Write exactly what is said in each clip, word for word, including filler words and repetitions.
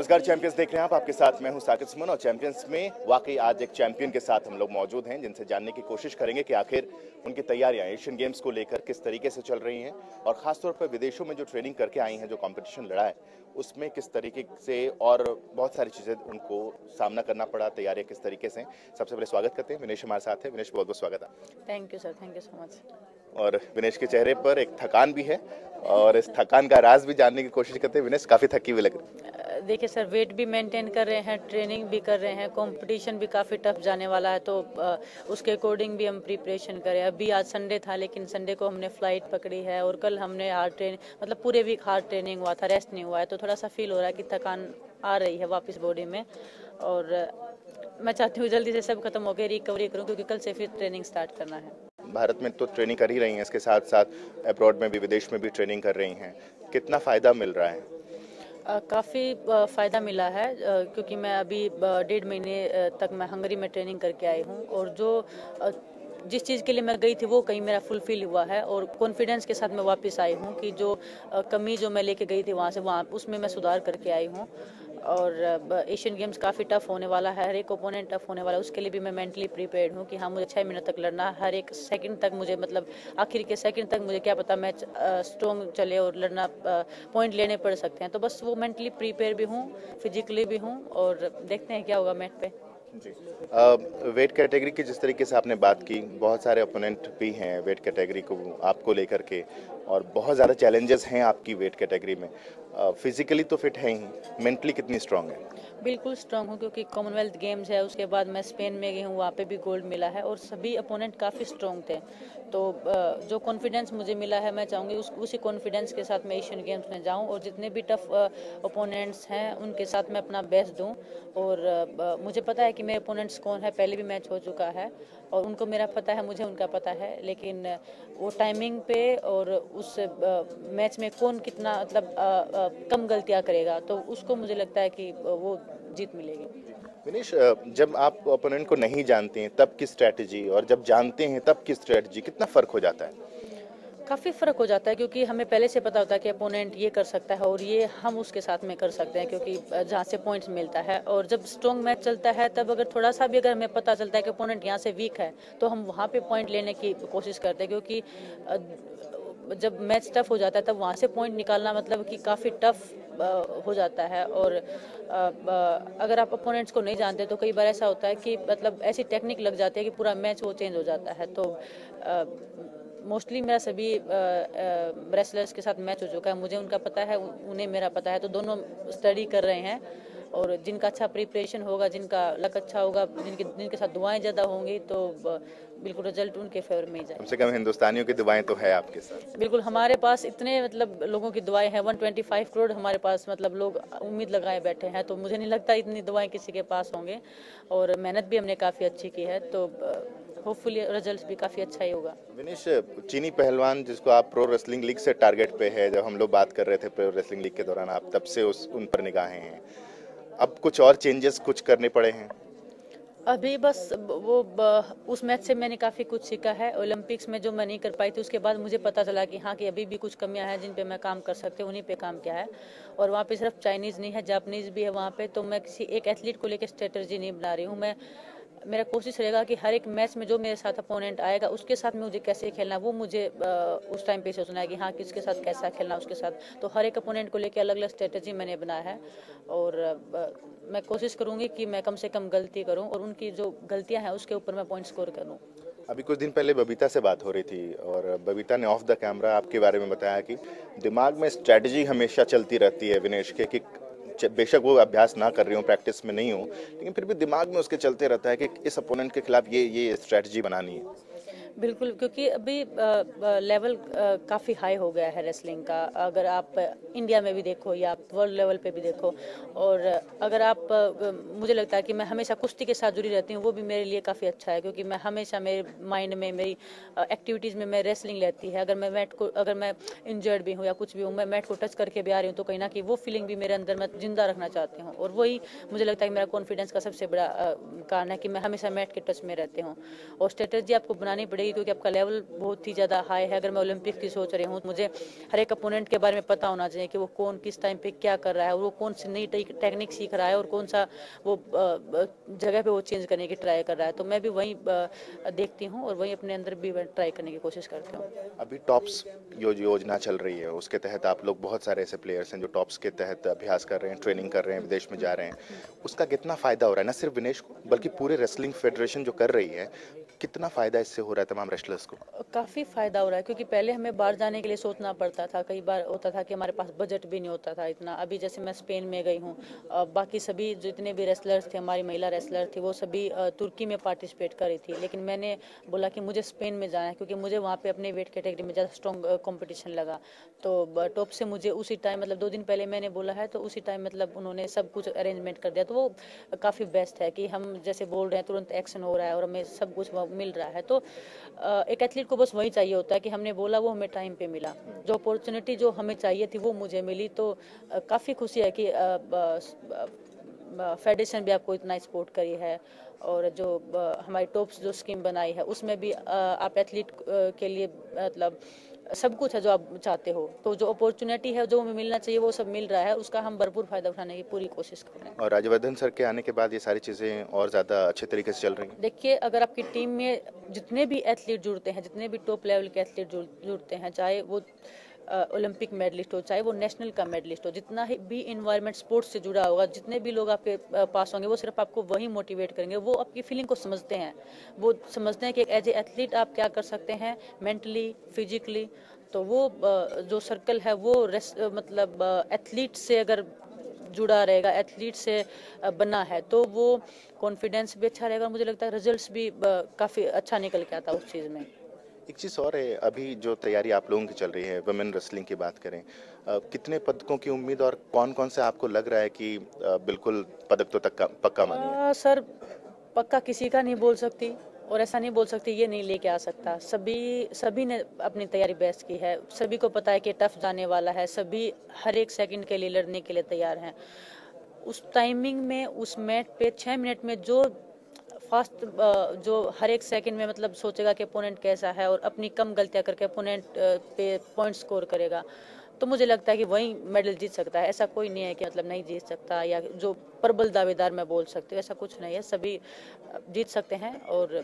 नमस्कार, चैंपियंस देख रहे हैं आप। आपके साथ मैं हूं साकिब सुमन और चैंपियंस में वाकई आज एक चैंपियन के साथ हम लोग मौजूद हैं, जिनसे जानने की कोशिश करेंगे कि आखिर उनकी तैयारियां एशियन गेम्स को लेकर किस तरीके से चल रही हैं और खासतौर पर विदेशों में जो ट्रेनिंग करके आई हैं, जो कंपटीशन लड़ा है उसमें किस तरीके से और बहुत सारी चीज़ें उनको सामना करना पड़ा, तैयारियां किस तरीके से। सबसे पहले स्वागत करते हैं, विनेश हमारे साथ है। विनेश, बहुत बहुत स्वागत है। Thank you sir, thank you so much. और विनेश के चेहरे पर एक थकान भी है और इस थकान का राज भी जानने की कोशिश करते हैं। विनेश, काफ़ी थकी हुई लग रही है। देखिए सर, वेट भी मेंटेन कर रहे हैं, ट्रेनिंग भी कर रहे हैं, कंपटीशन भी काफ़ी टफ जाने वाला है, तो उसके अकॉर्डिंग भी हम प्रिपरेशन करें। अभी आज संडे था, लेकिन संडे को हमने फ्लाइट पकड़ी है और कल हमने हार्ड ट्रेन मतलब पूरे वीक हार्ड ट्रेनिंग हुआ था, रेस्ट नहीं हुआ है, तो थोड़ा सा फील हो रहा है कि थकान आ रही है वापस बॉडी में। और मैं चाहती हूँ जल्दी से सब खत्म हो गए, रिकवरी करूँ, क्योंकि कल से फिर ट्रेनिंग स्टार्ट करना है। भारत में तो ट्रेनिंग कर ही रही हैं, इसके साथ साथ अब्रॉड में भी, विदेश में भी ट्रेनिंग कर रही हैं। कितना फ़ायदा मिल रहा है? काफ़ी फ़ायदा मिला है, क्योंकि मैं अभी डेढ़ महीने तक मैं हंगरी में ट्रेनिंग करके आई हूँ और जो जिस चीज़ के लिए मैं गई थी वो कहीं मेरा फुलफिल हुआ है और कॉन्फिडेंस के साथ मैं वापस आई हूँ कि जो कमी जो मैं लेके गई थी वहाँ से वहाँ उसमें मैं सुधार करके आई हूँ। और एशियन गेम्स काफ़ी टफ होने वाला है, हर एक ओपोनेंट टफ होने वाला है, उसके लिए भी मैं मेंटली प्रिपेयर्ड हूँ कि हाँ, मुझे छः मिनट तक लड़ना, हर एक सेकंड तक मुझे मतलब आखिर के सेकंड तक मुझे क्या पता मैच स्ट्रॉन्ग चले और लड़ना पॉइंट लेने पड़ सकते हैं। तो बस वो मेंटली प्रिपेयर भी हूँ, फिजिकली भी हूँ और देखते हैं क्या होगा मैच पे। जी, वेट कैटेगरी की जिस तरीके से आपने बात की, बहुत सारे ओपोनेंट भी हैं वेट कैटेगरी को आपको लेकर के और बहुत ज़्यादा चैलेंजेस हैं आपकी वेट कैटेगरी में। फिजिकली तो फिट है ही, मेंटली कितनी स्ट्रांग है? बिल्कुल स्ट्रांग हूँ, क्योंकि कॉमनवेल्थ गेम्स है, उसके बाद मैं स्पेन में गई हूँ, वहाँ पे भी गोल्ड मिला है और सभी अपोनेंट काफ़ी स्ट्रांग थे। तो जो कॉन्फिडेंस मुझे मिला है, मैं चाहूँगी उस उसी कॉन्फिडेंस के साथ मैं एशियन गेम्स में जाऊँ और जितने भी टफ ओपोनेंट्स हैं उनके साथ मैं अपना बेस्ट दूँ। और मुझे पता है कि मेरे ओपोनेंट्स कौन है, पहले भी मैच हो चुका है और उनको मेरा पता है, मुझे उनका पता है, लेकिन वो टाइमिंग पे और उस मैच में कौन कितना मतलब आ, आ, कम गलतियाँ करेगा, तो उसको मुझे लगता है कि वो जीत मिलेगी। विनेश, जब आप ओपोनेंट को नहीं जानते हैं तब की स्ट्रेटजी और जब जानते हैं तब की स्ट्रेटजी, कितना फ़र्क हो जाता है? काफ़ी फ़र्क हो जाता है, क्योंकि हमें पहले से पता होता है कि अपोनेंट ये कर सकता है और ये हम उसके साथ में कर सकते हैं, क्योंकि जहाँ से पॉइंट्स मिलता है। और जब स्ट्रॉन्ग मैच चलता है तब अगर थोड़ा सा भी अगर हमें पता चलता है कि अपोनेंट यहाँ से वीक है तो हम वहाँ पे पॉइंट लेने की कोशिश करते हैं, क्योंकि जब मैच टफ हो जाता है तब वहाँ से पॉइंट निकालना मतलब कि काफ़ी टफ हो जाता है। और अगर आप अपोनेंट्स को नहीं जानते तो कई बार ऐसा होता है कि मतलब ऐसी टेक्निक लग जाती है कि पूरा मैच वो चेंज हो जाता है। तो मोस्टली मेरा सभी रेसलर्स के साथ मैच हो चुका है, मुझे उनका पता है, उन्हें मेरा पता है, तो दोनों स्टडी कर रहे हैं और जिनका अच्छा प्रिपरेशन होगा, जिनका लक अच्छा होगा, जिनके जिनके साथ दुआएं ज़्यादा होंगी, तो बिल्कुल रिजल्ट उनके फेवर में ही जाए। कम से कम हिंदुस्तानियों की दुआएं तो है आपके साथ। बिल्कुल, हमारे पास इतने मतलब लोगों की दुआएं हैं, एक सौ पच्चीस करोड़ हमारे पास मतलब लोग उम्मीद लगाए बैठे हैं, तो मुझे नहीं लगता इतनी दुआएं किसी के पास होंगे और मेहनत भी हमने काफ़ी अच्छी की है, तो होपफुली रिजल्ट भी काफ़ी अच्छा ही होगा। विनेश, चीनी पहलवान जिसको आप प्रो रेसलिंग लीग से टारगेट पे है, जब हम लोग बात कर रहे थे प्रो रेसलिंग लीग के दौरान, आप तब से उस उन पर निगाहें हैं, अब कुछ और चेंजेस कुछ करने पड़े हैं? अभी बस वो उस मैच से मैंने काफ़ी कुछ सीखा है। ओलंपिक्स में जो मैं नहीं कर पाई थी उसके बाद मुझे पता चला कि हाँ, कि अभी भी कुछ कमियां हैं जिन पे मैं काम कर सकती हूँ, उन्हीं पे काम किया है। और वहाँ पे सिर्फ चाइनीज़ नहीं है, जापानीज़ भी है वहाँ पे, तो मैं किसी एक एथलीट को लेकर स्ट्रेटजी नहीं बना रही हूँ। मैं मेरा कोशिश रहेगा कि हर एक मैच में जो मेरे साथ अपोनेंट आएगा उसके साथ में मुझे कैसे खेलना, वो मुझे उस टाइम पे सोचना है कि हाँ, किसके साथ कैसा खेलना उसके साथ। तो हर एक अपोनेंट को लेकर अलग अलग स्ट्रेटजी मैंने बनाया है और मैं कोशिश करूंगी कि मैं कम से कम गलती करूं और उनकी जो गलतियां हैं उसके ऊपर मैं पॉइंट स्कोर करूं। अभी कुछ दिन पहले बबीता से बात हो रही थी और बबीता ने ऑफ द कैमरा आपके बारे में बताया कि दिमाग में स्ट्रेटजी हमेशा चलती रहती है विनेश के, कि बेशक वो अभ्यास ना कर रही हूँ, प्रैक्टिस में नहीं हूँ, लेकिन फिर भी दिमाग में उसके चलते रहता है कि इस अपोनेंट के खिलाफ ये ये स्ट्रेटजी बनानी है। बिल्कुल, क्योंकि अभी लेवल काफ़ी हाई हो गया है रेसलिंग का, अगर आप इंडिया में भी देखो या आप वर्ल्ड लेवल पे भी देखो। और अगर आप मुझे लगता है कि मैं हमेशा कुश्ती के साथ जुड़ी रहती हूँ, वो भी मेरे लिए काफ़ी अच्छा है, क्योंकि मैं हमेशा मेरे माइंड में, मेरी एक्टिविटीज़ में मैं रेसलिंग रहती है। अगर मैं मैट को, अगर मैं इंजर्ड भी हूँ या कुछ भी हूँ, मैं मैट को टच करके भी आ रही हूँ, तो कहीं ना कहीं वो फीलिंग भी मेरे अंदर मैं जिंदा रखना चाहती हूँ। और वही मुझे लगता है कि मेरा कॉन्फिडेंस का सबसे बड़ा कारण है कि मैं हमेशा मैट के टच में रहती हूँ। और स्ट्रेटजी आपको बनानी पड़ेगी लगेगी क्योंकि आपका लेवल बहुत ही ज़्यादा हाई है। अगर मैं ओलंपिक की सोच रही हूँ तो मुझे हर एक अपोनेंट के बारे में पता होना चाहिए कि वो कौन किस टाइम पे क्या कर रहा है, वो कौन सी नई टेक्निक सीख रहा है और कौन सा वो जगह पे वो चेंज करने की ट्राई कर रहा है। तो मैं भी वही देखती हूँ और वही अपने अंदर भी ट्राई करने की कोशिश करती हूँ। अभी टॉप्स यो योजना चल रही है, उसके तहत आप लोग बहुत सारे ऐसे प्लेयर्स हैं जो टॉप्स के तहत अभ्यास कर रहे हैं, ट्रेनिंग कर रहे हैं, विदेश में जा रहे हैं। उसका कितना फायदा हो रहा है, न सिर्फ विनेश को बल्कि पूरे रेसलिंग फेडरेशन जो कर रही है, कितना फायदा इससे हो रहा है तमाम रेसलर्स को? काफ़ी फ़ायदा हो रहा है क्योंकि पहले हमें बाहर जाने के लिए सोचना पड़ता था। कई बार होता था कि हमारे पास बजट भी नहीं होता था इतना। अभी जैसे मैं स्पेन में गई हूँ, बाकी सभी जितने भी रेसलर्स थे, हमारी महिला रेसलर थी, वो सभी तुर्की में पार्टिसिपेट कर रही थी। लेकिन मैंने बोला कि मुझे स्पेन में जाना है क्योंकि मुझे वहाँ पे अपने वेट कैटेगरी में ज़्यादा स्ट्रॉन्ग कंपटीशन लगा। तो टॉप से मुझे उसी टाइम मतलब दो दिन पहले मैंने बोला है तो उसी टाइम मतलब उन्होंने सब कुछ अरेंजमेंट कर दिया। तो वो काफ़ी बेस्ट है कि हम जैसे बोल रहे हैं तुरंत एक्शन हो रहा है और हमें सब कुछ मिल रहा है। तो एक एथलीट को बस वही चाहिए होता है कि हमने बोला वो हमें टाइम पे मिला, जो अपॉर्चुनिटी जो हमें चाहिए थी वो मुझे मिली। तो काफ़ी खुशी है कि फेडरेशन भी आपको इतना सपोर्ट करी है और जो हमारी टॉप्स जो स्कीम बनाई है उसमें भी आप एथलीट के लिए मतलब सब कुछ है जो आप चाहते हो। तो जो अपॉर्चुनिटी है जो हमें मिलना चाहिए वो सब मिल रहा है, उसका हम भरपूर फायदा उठाने की पूरी कोशिश कर रहे हैं। और राजवर्धन सर के आने के बाद ये सारी चीज़ें और ज़्यादा अच्छे तरीके से चल रही हैं। देखिए, अगर आपकी टीम में जितने भी एथलीट जुड़ते हैं, जितने भी टॉप लेवल के एथलीट जुड़ते हैं, चाहे वो ओलंपिक मेडलिस्ट हो, चाहे वो नेशनल का मेडलिस्ट हो, जितना ही भी इन्वायरमेंट स्पोर्ट्स से जुड़ा होगा, जितने भी लोग आपके पास होंगे वो सिर्फ आपको वही मोटिवेट करेंगे। वो आपकी फीलिंग को समझते हैं, वो समझते हैं कि एज ए एथलीट आप क्या कर सकते हैं मेंटली, फिजिकली। तो वो जो सर्कल है वो मतलब एथलीट से अगर जुड़ा रहेगा, एथलीट से बना है, तो वो कॉन्फिडेंस भी अच्छा रहेगा। मुझे लगता है रिजल्ट्स भी काफ़ी अच्छा निकल के आता है उस चीज़ में। एक चीज़ और है, अभी जो तैयारी आप लोगों की चल रही है, वुमेन रेसलिंग की बात करें, आ, कितने पदकों की उम्मीद और कौन कौन से आपको लग रहा है कि आ, बिल्कुल पदक तो तक पक्का मानिए? सर, पक्का किसी का नहीं बोल सकती और ऐसा नहीं बोल सकती ये नहीं लेके आ सकता। सभी सभी ने अपनी तैयारी बेस्ट की है, सभी को पता है कि टफ जाने वाला है, सभी हर एक सेकंड के लिए लड़ने के लिए तैयार हैं। उस टाइमिंग में उस मैट पे छः मिनट में जो फास्ट जो हर एक सेकंड में मतलब सोचेगा कि अपोनेंट कैसा है और अपनी कम गलतियां करके अपोनेंट पे पॉइंट स्कोर करेगा, तो मुझे लगता है कि वही मेडल जीत सकता है। ऐसा कोई नहीं है कि मतलब नहीं जीत सकता या जो प्रबल दावेदार मैं बोल सकती हूँ, ऐसा कुछ नहीं है, सभी जीत सकते हैं। और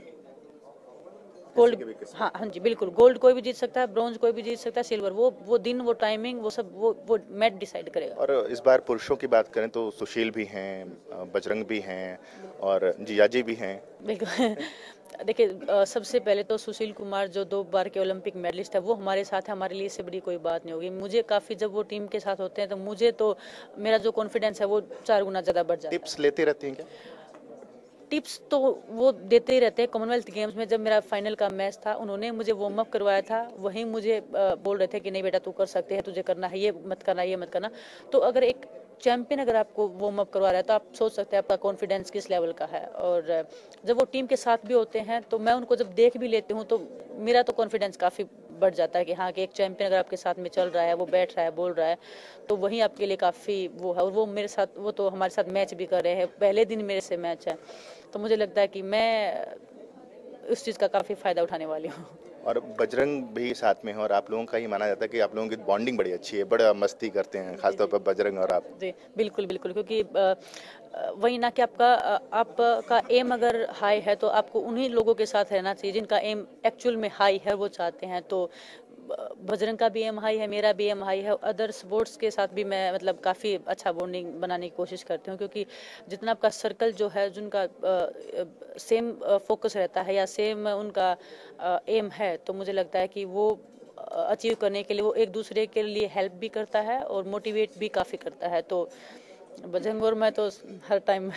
गोल्ड, हाँ हाँ जी बिल्कुल, गोल्ड कोई भी जीत सकता है, ब्रॉन्ज कोई भी जीत सकता है, सिल्वर वो वो दिन वो टाइमिंग वो सब वो वो मैच डिसाइड करेगा। और इस बार पुरुषों की बात करें तो सुशील भी हैं, बजरंग भी हैं और जियाजी भी हैं। बिल्कुल देखिए, सबसे पहले तो सुशील कुमार जो दो बार के ओलंपिक मेडलिस्ट है वो हमारे साथ है, हमारे लिए इससे बड़ी कोई बात नहीं होगी। मुझे काफ़ी जब वो टीम के साथ होते हैं तो मुझे तो मेरा जो कॉन्फिडेंस है वो चार गुना ज़्यादा बढ़ जाता है। टिप्स लेते रहती हैं क्या? टिप्स तो वो देते ही रहते हैं। कॉमनवेल्थ गेम्स में जब मेरा फाइनल का मैच था, उन्होंने मुझे वार्म अप करवाया था, वहीं मुझे बोल रहे थे कि नहीं बेटा तू कर सकते हैं, तुझे करना है, ये मत करना ये मत करना। तो अगर एक चैंपियन अगर आपको वार्म अप करवा रहा है तो आप सोच सकते हैं आपका कॉन्फिडेंस किस लेवल का है। और जब वो टीम के साथ भी होते हैं तो मैं उनको जब देख भी लेती हूँ तो मेरा तो कॉन्फिडेंस काफ़ी बढ़ जाता है कि हाँ कि एक चैंपियन अगर आपके साथ में चल रहा है, वो बैठ रहा है, बोल रहा है, तो वही आपके लिए काफ़ी वो है। और वो मेरे साथ वो तो हमारे साथ मैच भी कर रहे हैं, पहले दिन मेरे से मैच है, तो मुझे लगता है कि मैं उस चीज़ का काफ़ी फ़ायदा उठाने वाली हूँ। और बजरंग भी साथ में है और आप लोगों का ही माना जाता है कि आप लोगों की बॉन्डिंग बड़ी अच्छी है, बड़ा मस्ती करते हैं, खासतौर पर बजरंग और आप। जी बिल्कुल बिल्कुल, क्योंकि वही ना कि आपका आपका एम अगर हाई है तो आपको उन्हीं लोगों के साथ रहना चाहिए जिनका एम एक्चुअल में हाई है, वो चाहते हैं। तो बजरंग का भी एम हाई है, मेरा भी एम हाई है। अदर स्पोर्ट्स के साथ भी मैं मतलब काफ़ी अच्छा बॉन्डिंग बनाने की कोशिश करती हूँ, क्योंकि जितना आपका सर्कल जो है जिनका सेम फोकस रहता है या सेम उनका एम है, तो मुझे लगता है कि वो अचीव करने के लिए वो एक दूसरे के लिए हेल्प भी करता है और मोटिवेट भी काफ़ी करता है। तो बजरंग और मैं तो हर टाइम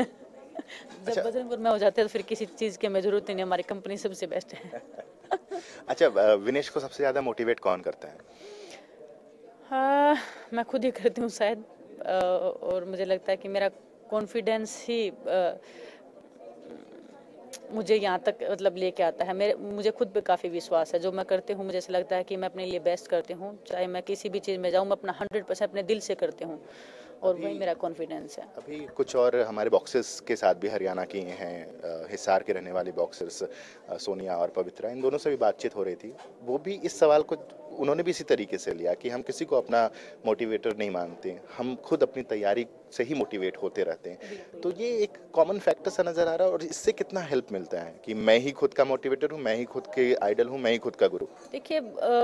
जब अच्छा। बजरंग और मैं हो जाते हैं तो फिर किसी चीज़ की हमें जरूरत नहीं, हमारी कंपनी सबसे बेस्ट है। अच्छा, विनेश को सबसे ज़्यादा मोटिवेट कौन करता है? हाँ, मैं खुद ही करती हूँ शायद। और मुझे लगता है कि मेरा कॉन्फिडेंस ही आ, मुझे यहाँ तक मतलब लेके आता है। मेरे मुझे खुद पे काफ़ी विश्वास है, जो मैं करती हूँ मुझे ऐसा लगता है कि मैं अपने लिए बेस्ट करती हूँ। चाहे मैं किसी भी चीज़ में जाऊँ, मैं अपना हंड्रेड परसेंट अपने दिल से करती हूँ। और वही मेरा कॉन्फिडेंस है। अभी कुछ और हमारे बॉक्सर्स के साथ भी हरियाणा की हैं, हिसार के रहने वाली बॉक्सर्स सोनिया और पवित्रा, इन दोनों से भी बातचीत हो रही थी। वो भी इस सवाल को उन्होंने भी इसी तरीके से लिया कि हम किसी को अपना मोटिवेटर नहीं मानते, हम खुद अपनी तैयारी से ही मोटिवेट होते रहते हैं। तो ये एक कॉमन फैक्टर सा नज़र आ रहा है और इससे कितना हेल्प मिलता है कि मैं ही खुद का मोटिवेटर हूँ, मैं ही खुद के आइडल हूँ, मैं ही खुद का गुरु। देखिए,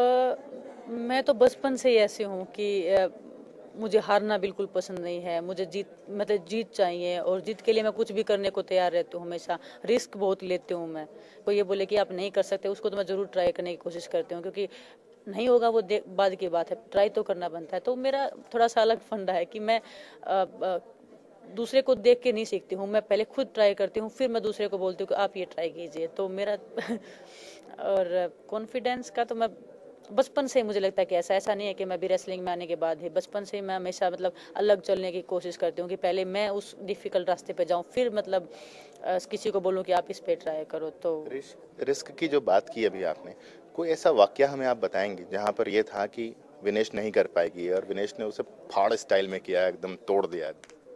मैं तो बचपन से ही ऐसी हूँ कि आ, मुझे हारना बिल्कुल पसंद नहीं है। मुझे जीत मतलब जीत चाहिए, और जीत के लिए मैं कुछ भी करने को तैयार रहती हूँ। हमेशा रिस्क बहुत लेती हूँ मैं। कोई ये बोले कि आप नहीं कर सकते, उसको तो मैं ज़रूर ट्राई करने की कोशिश करती हूँ, क्योंकि नहीं होगा वो बाद की बात है, ट्राई तो करना बनता है। तो मेरा थोड़ा सा अलग फंडा है कि मैं आ, आ, दूसरे को देख के नहीं सीखती हूँ, मैं पहले खुद ट्राई करती हूँ, फिर मैं दूसरे को बोलती हूँ कि आप ये ट्राई कीजिए। तो मेरा और कॉन्फिडेंस का तो मैं बचपन से ही मुझे लगता है कि ऐसा ऐसा नहीं है कि मैं भी रेसलिंग में आने के बाद ही, बचपन से ही मैं हमेशा मतलब अलग चलने की कोशिश करती हूँ कि पहले मैं उस डिफिकल्ट रास्ते पे जाऊँ, फिर मतलब किसी को बोलूँ कि आप इस पे ट्राई करो। तो रिस्क की जो बात की अभी आपने, कोई ऐसा वाकया हमें आप बताएंगे जहाँ पर ये था कि विनेश नहीं कर पाएगी और विनेश ने उसे फाड़ स्टाइल में किया, एकदम तोड़ दिया?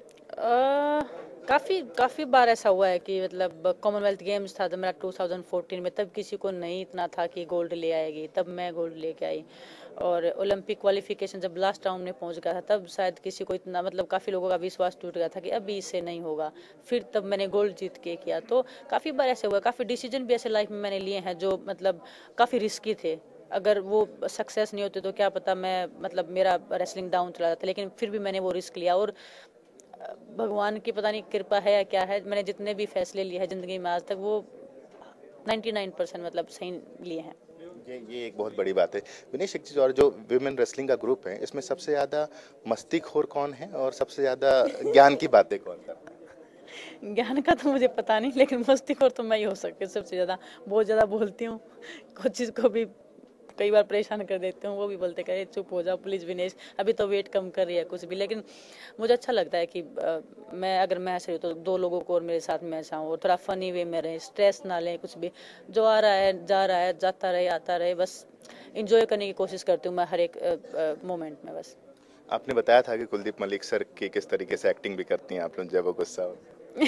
आ, काफ़ी काफ़ी बार ऐसा हुआ है कि मतलब कॉमनवेल्थ गेम्स था तो मेरा दो हज़ार चौदह में, तब किसी को नहीं इतना था कि गोल्ड ले आएगी, तब मैं गोल्ड लेके आई। और ओलंपिक क्वालिफिकेशन जब लास्ट राउंड में पहुंच गया था, तब शायद किसी को इतना मतलब काफ़ी लोगों का विश्वास टूट गया था कि अभी इससे नहीं होगा, फिर तब मैंने गोल्ड जीत के किया। तो काफ़ी बार ऐसे हुआ, काफ़ी डिसीजन भी ऐसे लाइफ में मैंने लिए हैं जो मतलब काफ़ी रिस्की थे। अगर वो सक्सेस नहीं होते तो क्या पता मैं मतलब मेरा रेसलिंग डाउन चला जाता, लेकिन फिर भी मैंने वो रिस्क लिया। और भगवान की पता नहीं कृपा है या क्या है, मैंने जितने भी फैसले लिए हैं ज़िंदगी में आज तक, वो निन्यानवे परसेंट मतलब सही लिए हैं। ये ये एक बहुत बड़ी बात है। विनेश, एक चीज़ और, जो विमेन रेसलिंग का ग्रुप है, इसमें सबसे ज़्यादा मस्तीखोर कौन है और सबसे ज़्यादा ज्ञान की बातें कौन करता है? ज्ञान का तो मुझे पता नहीं, लेकिन मस्तीखोर तो मैं ही हो सकती हूँ सबसे ज़्यादा। बहुत ज़्यादा बोलती हूँ, कुछ चीज़ को भी कई बार परेशान कर देते हूँ, वो भी बोलते कहे चुप हो जाओ प्लीज़ विनेश, अभी तो वेट कम कर रही है कुछ भी। लेकिन मुझे अच्छा लगता है कि आ, मैं अगर मैं ऐसे तो दो लोगों को और मेरे साथ मैं ऐसा हूँ, और थोड़ा फनी वे में रहे, स्ट्रेस ना लें, कुछ भी जो आ रहा है जा रहा है, जाता रहे आता रहे, बस इंजॉय करने की कोशिश करती हूँ मैं हर एक मोमेंट में। बस आपने बताया था कि कुलदीप मलिक सर की किस तरीके से एक्टिंग भी करती हैं आप लोग जब वो गुस्सा हो।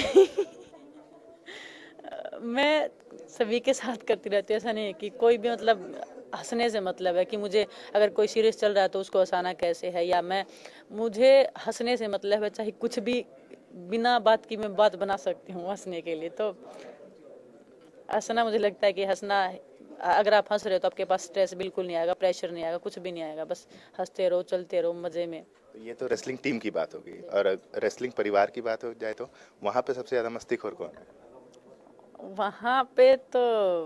मैं सभी के साथ करती रहती हूँ, ऐसा नहीं है कि कोई भी मतलब हंसने से मतलब है कि मुझे अगर कोई सीरियस चल रहा है तो उसको हंसाना कैसे है, या मैं मुझे हंसने से मतलब है, चाहे कुछ भी बिना बात की मैं बात बना सकती हूँ हंसने के लिए। तो हंसना, मुझे लगता है कि हंसना, अगर आप हंस रहे हो तो आपके पास स्ट्रेस बिल्कुल नहीं आएगा, प्रेशर नहीं आएगा, कुछ भी नहीं आएगा, बस हंसते रहो, चलते रहो मजे में। तो ये तो रेसलिंग टीम की बात होगी, और रेसलिंग परिवार की बात हो जाए तो वहाँ पे सबसे ज़्यादा मस्तीखोर कौन है? वहाँ पे तो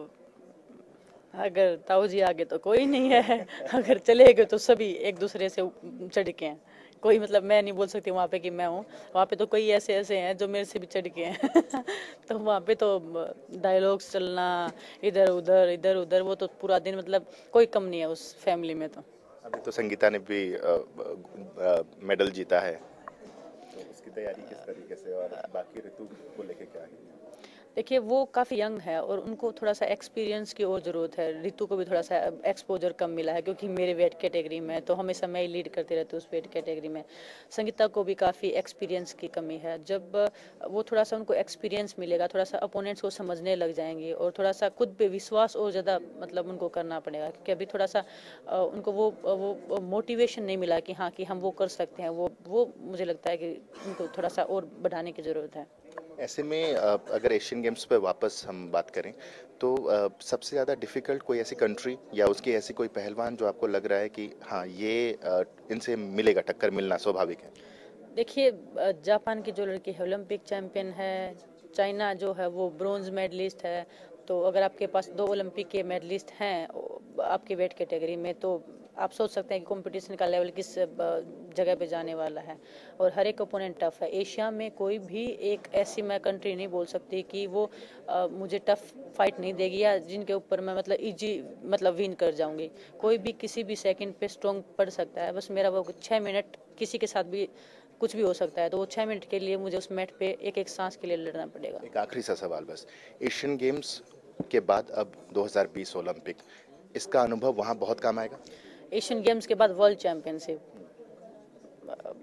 अगर ताऊ जी आगे तो कोई नहीं है, अगर चले गए तो सभी एक दूसरे से चढ़ के हैं। कोई मतलब मैं नहीं बोल सकती वहाँ पे कि मैं हूँ, वहाँ पे तो कोई ऐसे ऐसे हैं जो मेरे से भी चढ़ के हैं। तो वहाँ पे तो डायलॉग्स चलना इधर उधर इधर उधर, वो तो पूरा दिन मतलब कोई कम नहीं है उस फैमिली में। तो अभी तो संगीता ने भी मेडल जीता है, तो उसकी तैयारी किस तरीके से, और बाकी ऋतु को लेके क्या है? देखिए, वो काफ़ी यंग है और उनको थोड़ा सा एक्सपीरियंस की और ज़रूरत है। ऋतु को भी थोड़ा सा एक्सपोजर कम मिला है क्योंकि मेरे वेट कैटेगरी में तो हमेशा मैं ही लीड करती रहती हूँ उस वेट कैटेगरी में। संगीता को भी काफ़ी एक्सपीरियंस की कमी है। जब वो थोड़ा सा उनको एक्सपीरियंस मिलेगा, थोड़ा सा अपोनेंट्स को समझने लग जाएंगे और थोड़ा सा खुद पे विश्वास और ज़्यादा मतलब उनको करना पड़ेगा, क्योंकि अभी थोड़ा सा उनको वो वो मोटिवेशन नहीं मिला कि हाँ कि हम वो कर सकते हैं। वो वो मुझे लगता है कि उनको थोड़ा सा और बढ़ाने की ज़रूरत है। ऐसे में अगर एशियन गेम्स पे वापस हम बात करें तो सबसे ज़्यादा डिफ़िकल्ट कोई ऐसी कंट्री या उसकी ऐसी कोई पहलवान जो आपको लग रहा है कि हाँ ये इनसे मिलेगा, टक्कर मिलना स्वाभाविक है? देखिए, जापान की जो लड़की है ओलंपिक चैंपियन है, चाइना जो है वो ब्रोंज मेडलिस्ट है। तो अगर आपके पास दो ओलंपिक के मेडलिस्ट हैं आपके वेट कैटेगरी में, तो आप सोच सकते हैं कि कंपटीशन का लेवल किस जगह पे जाने वाला है। और हर एक ओपोनेंट टफ है। एशिया में कोई भी एक ऐसी मैं कंट्री नहीं बोल सकती कि वो आ, मुझे टफ फाइट नहीं देगी या जिनके ऊपर मैं मतलब इजी मतलब विन कर जाऊंगी। कोई भी किसी भी सेकंड पे स्ट्रॉन्ग पड़ सकता है। बस मेरा वो छः मिनट किसी के साथ भी कुछ भी हो सकता है, तो वो छः मिनट के लिए मुझे उस मैट पे एक एक सांस के लिए लड़ना पड़ेगा। एक आखिरी सा सवाल बस, एशियन गेम्स के बाद अब दो हज़ार बीस ओलंपिक, इसका अनुभव वहाँ बहुत काम आएगा? एशियन गेम्स के बाद वर्ल्ड चैंपियनशिप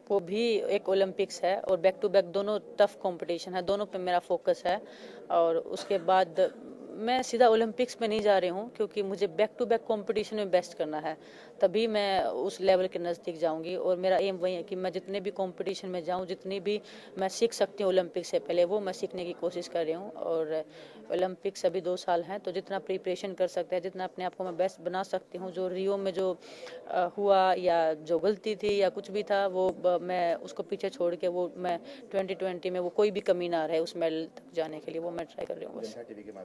वो भी एक ओलंपिक्स है और बैक टू बैक दोनों टफ कंपटीशन है, दोनों पे मेरा फोकस है। और उसके बाद मैं सीधा ओलंपिक्स में नहीं जा रही हूँ क्योंकि मुझे बैक टू बैक कंपटीशन में बेस्ट करना है, तभी मैं उस लेवल के नज़दीक जाऊँगी। और मेरा एम वही है कि मैं जितने भी कंपटीशन में जाऊँ, जितनी भी मैं सीख सकती हूँ ओलंपिक्स से पहले, वो मैं सीखने की कोशिश कर रही हूँ। और ओलंपिक्स अभी दो साल हैं, तो जितना प्रिपरेशन कर सकते हैं, जितना अपने आप को मैं बेस्ट बना सकती हूँ, जो रियो में जो आ, हुआ या जो गलती थी या कुछ भी था, वो ब, मैं उसको पीछे छोड़ के वो मैं ट्वेंटी ट्वेंटी में वो कोई भी कमी ना रहे उस मेडल तक जाने के लिए, वो मैं ट्राई कर रही हूँ बस।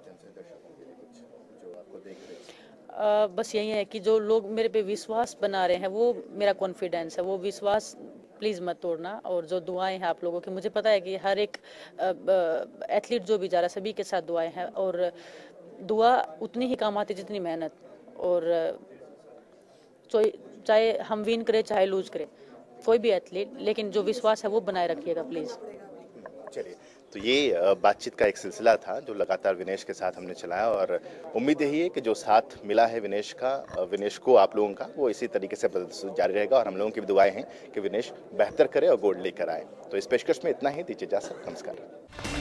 आ, बस यही है कि जो लोग मेरे पे विश्वास बना रहे हैं, वो मेरा कॉन्फिडेंस है, वो विश्वास प्लीज़ मत तोड़ना। और जो दुआएं हैं आप लोगों की, मुझे पता है कि हर एक एथलीट जो भी जा रहा है सभी के साथ दुआएं हैं, और दुआ उतनी ही काम आती है जितनी मेहनत। और चाहे हम विन करें चाहे लूज करें कोई भी एथलीट, लेकिन जो विश्वास है वो बनाए रखिएगा प्लीज़। चलिए, तो ये बातचीत का एक सिलसिला था जो लगातार विनेश के साथ हमने चलाया, और उम्मीद यही है कि जो साथ मिला है विनेश का, विनेश को आप लोगों का, वो इसी तरीके से जारी रहेगा। और हम लोगों की भी दुआएं हैं कि विनेश बेहतर करे और गोल्ड लेकर आए। तो इस पेशकश में इतना ही, दीजिए इजाज़त, नमस्कार।